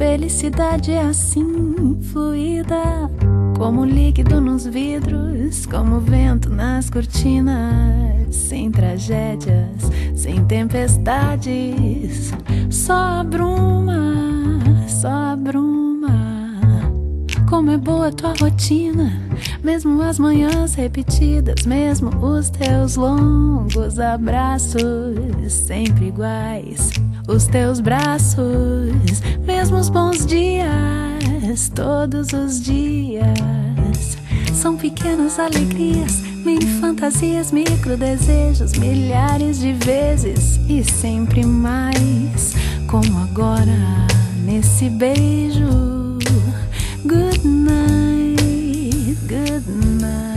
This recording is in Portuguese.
felicidade é assim, fluida, como líquido nos vidros, como vento nas cortinas, sem tragédias, sem tempestades, só a bruma, só a bruma. Como é boa tua rotina, mesmo as manhãs repetidas, mesmo os teus longos abraços, sempre iguais, os teus braços, mesmo os bons dias, todos os dias. São pequenas alegrias, mini fantasias, micro desejos, milhares de vezes e sempre mais, como agora nesse beijo. Good night, good night.